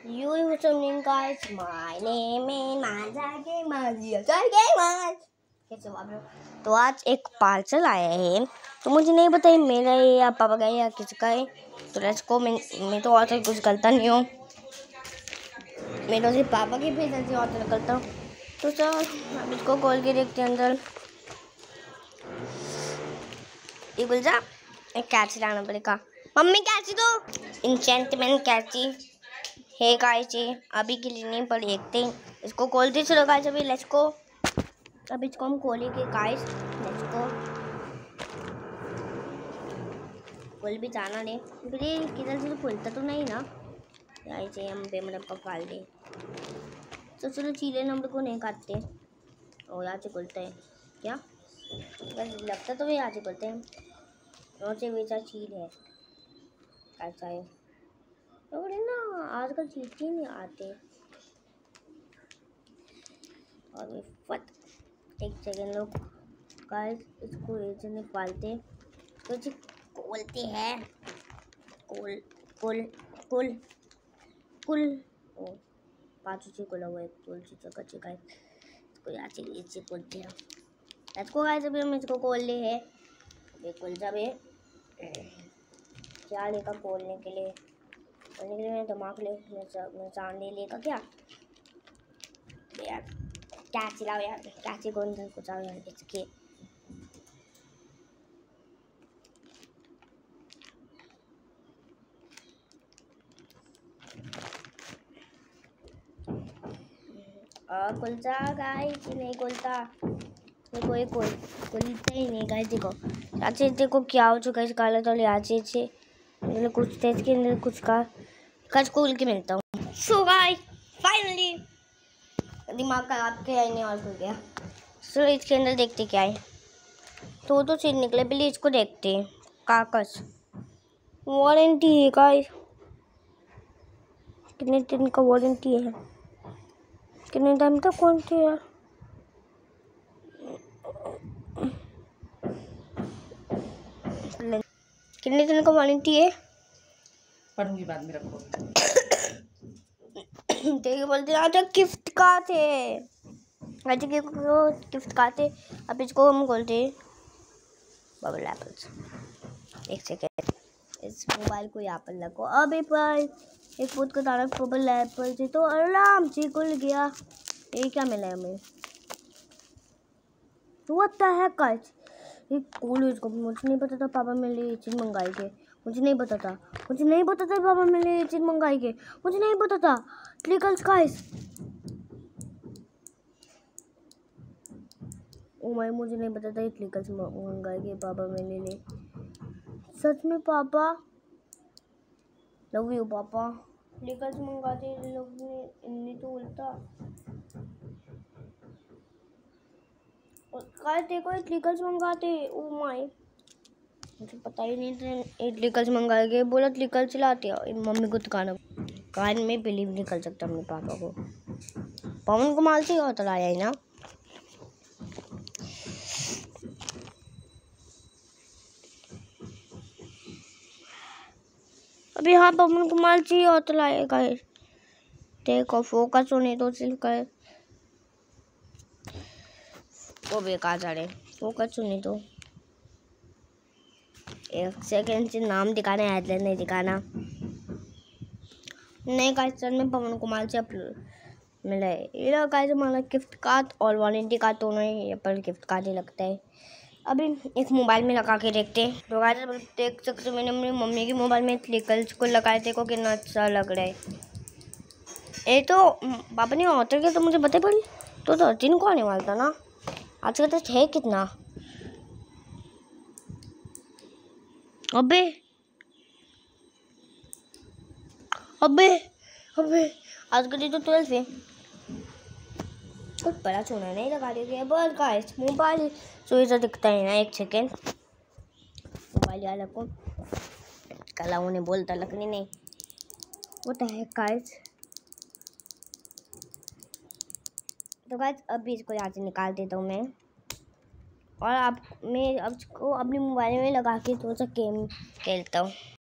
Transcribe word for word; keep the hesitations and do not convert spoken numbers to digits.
You listening guys, my name is Manza Gamer. Gamer. कैसे हो आप लोग? तो आज एक पार्सल आया है, तो मुझे नहीं पता है मेरा है या पापा का है या किसका है। तो लेट्स गो। मैं मैं तो और कुछ करता नहीं हूँ, मैं तो सिर्फ पापा की भेजा से और तो करता हूँ। तो चलो अब इसको खोल के देखते हैं अंदर। ये गुलजा एक कैची लाना पड़ेगा। मम्मी कैची दो, इंचेंटमेंट कैची है गाइस, ये अभी के लिए नहीं पर देखते हैं इसको खोलते। चलो गाइस अभी लेट्स गो। अब इसको हम खोलेंगे गाइस, लेट्स गो। खोल भी जाना नहीं प्लीज, किधर से खुलता तो नहीं ना यार, से हम बेमतलब का फाल दे। तो चलो चीले नंबर को नहीं काटते और यहाँ से खुलते हैं क्या, बस लगता तो भी यहाँ से खुलते हैं। और से बेचा चील है ऐसा है तो ना, आजकल चीज ही नहीं आते। और ये फट एक सेकेंड लोग गाइस, इसको ऐसे निकालते तो जी खोलते हैं। कुल कुल कुल कुल ओ पाँच से खोला हुआ है, कुल से जगह जगह इसको यहाँ से नीचे खोलते हैं। इसको गाइस अभी हम इसको खोल ले है। ये खुल जाए क्या लेगा खोलने के लिए, खोलने के लिए मैं दिमाग ले मैं चांदी लेगा क्या यार, क्या चिल्लाओ यार, क्या ची कौन सा कुछ आओ यार इसके। और खुलता गाइस नहीं खुलता, देखो ये कोई खुलता ही नहीं गाइस। देखो अच्छे देखो क्या हो चुका है इस काला तो ले अच्छे अच्छे मतलब कुछ थे इसके अंदर कुछ का कच खोल के मिलता हूँ। सो गाइस फाइनली दिमाग खराब किया ही नहीं और खुल गया। सो इसके अंदर देखते क्या है, तो तो चीज निकले पहले इसको देखते हैं। कागज वारंटी है गाइस, कितने दिन का वारंटी है, कितने टाइम तक कौन सी है। कितने दिन का वारंटी है पढ़ूंगी बाद में, रखो। देखिए बोलते हैं गिफ्ट का थे अच्छा गिफ्ट का थे। अब इसको हम खोलते हैं बबल एप्पल्स। एक सेकेंड इस मोबाइल को यहाँ पर लगो। अब एक बार एक फुट का दाना बबल एप्पल से तो आराम से खुल गया। ये क्या मिला है हमें, व्हाट द हेक गाइस, ये कॉलेज को मुझे नहीं पता था पापा मेरे लिए ये चीज़ मंगाई के, मुझे नहीं पता था मुझे नहीं पता था पापा मेरे लिए ये चीज़ मंगाई के, मुझे नहीं पता था ट्रिकल्स गाइस। ओ माय मुझे नहीं पता था ये ट्रिकल्स मंगाई के पापा मेरे लिए। सच में पापा लव यू पापा, ट्रिकल्स मंगाते लोग ने इन्हें तो उल्टा गाइस देखो ये ट्रिकल्स मंगाते। ओ माय मुझे पता ही नहीं था ये ट्रिकल्स मंगाए गए, बोला ट्रिकल्स चलाते हो मम्मी को दुकान कान में बिलीव नहीं कर सकता अपने पापा को। पवन को मालती हो तो लाया ही ना। अभी हाँ पवन को माल चाहिए और तो लाएगा। देखो फोकस होने तो सिर्फ कर वो बेकार जा रहे फोकस होने तो एक सेकेंड से नाम दिखाना है, एडलेस नहीं दिखाना। नहीं गाइस सर में पवन कुमार से मिला है ये गाइस हमारा गिफ्ट कार्ड और वारंटी कार्ड दोनों ही पर गिफ्ट कार्ड ही लगता है। अभी एक मोबाइल में लगा के देखते हैं। तो गाइस देख सकते मैंने अपनी मम्मी के मोबाइल में ट्रिकल्स को लगाए थे को कितना अच्छा लग रहा है। ये तो पापा ने ऑर्डर किया तो मुझे पता पड़ी तो थर्टीन को आने वाला था ना, आज का तो है कितना। अबे अबे अबे आज का तो ट्वेल्व है, कुछ बड़ा सोना नहीं लगा दिया बस गाइस। मोबाइल सो ऐसा दिखता है ना, एक सेकेंड मोबाइल यार रखो कला उन्हें बोलता लगनी नहीं होता है गाइस। तो गाइस अभी इसको यहाँ से निकाल देता हूँ मैं और आप मैं अब इसको अपने मोबाइल में लगा के थोड़ा सा गेम खेलता हूँ।